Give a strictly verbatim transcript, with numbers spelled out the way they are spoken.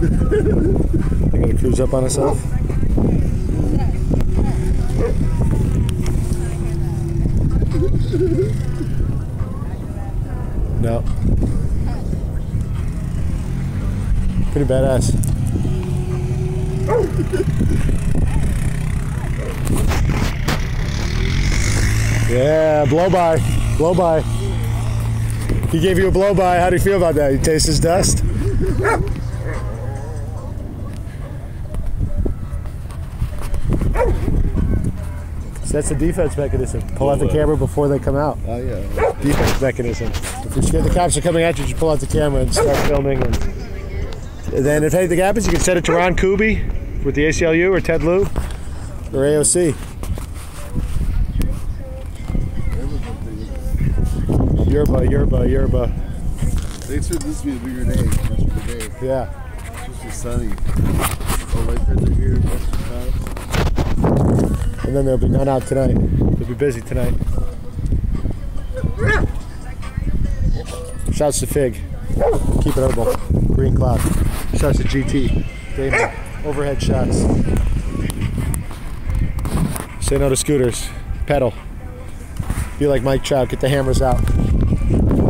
I gotta cruise up on herself. No. Pretty badass. Yeah, blow by. Blow by. He gave you a blow by. How do you feel about that? You taste his dust? So that's the defense mechanism. Pull out the camera before they come out. Oh yeah. Defense mechanism. If you're scared the cops are coming at you, just pull out the camera and start filming. And, and then if anything happens, you can send it to Ron Kuby with the A C L U or Ted Lieu or A O C. Yerba, yerba, yerba. They said this would be a bigger day. Much of the day. Yeah. It's just sunny. Oh, light are here. And then there'll be none out tonight. They'll be busy tonight. Shouts to Fig. Keep it herbal. Green Cloud. Shouts to G T. Damon. Overhead shots. Say no to scooters. Pedal. Be like Mike Trout. Get the hammers out.